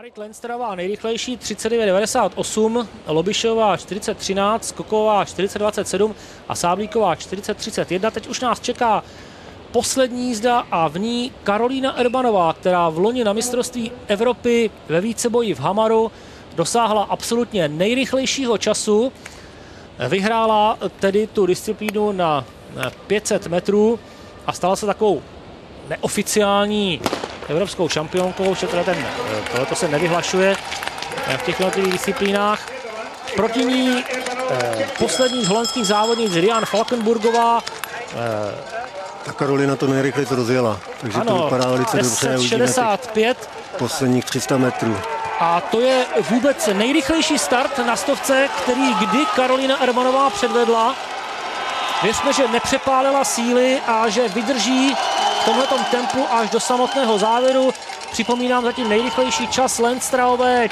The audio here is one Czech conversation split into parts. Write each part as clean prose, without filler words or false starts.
Marit Lendsterová nejrychlejší 39,98, Lobišová 40,13, Skoková 40,27 a Sáblíková 40,31. Teď už nás čeká poslední jízda a v ní Karolína Erbanová, která v loni na mistrovství Evropy ve víceboji v Hamaru dosáhla absolutně nejrychlejšího času. Vyhrála tedy tu disciplínu na 500 metrů a stala se takovou neoficiální evropskou šampionkou, že tohleto se nevyhlašuje v těch jednotlivých disciplínách. Proti ní poslední z holandských závodnic Rian Valkenburgová. Ta Karolina to nejrychleji rozjela, takže ano, to vypadá velice dobře. 65. Posledních 300 metrů. A to je vůbec nejrychlejší start na stovce, který kdy Karolína Erbanová předvedla. Věřme, že nepřepálila síly a že vydrží v tomhletom tempu až do samotného závěru. Připomínám zatím nejrychlejší čas Lendsterové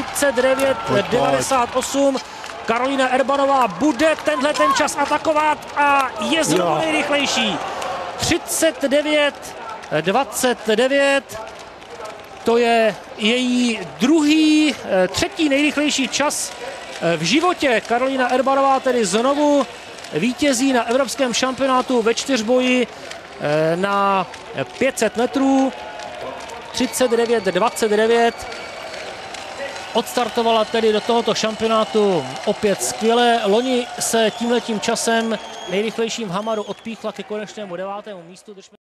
39,98. Karolína Erbanová bude tenhle ten čas atakovat a je znovu nejrychlejší. 39,29. To je její třetí nejrychlejší čas v životě. Karolína Erbanová tedy znovu vítězí na evropském šampionátu ve čtyřboji na 500 metrů. 39,29. Odstartovala tedy do tohoto šampionátu opět skvěle. Loni se tímhletím časem nejrychlejším v Hamaru odpíchla ke konečnému 9. místu.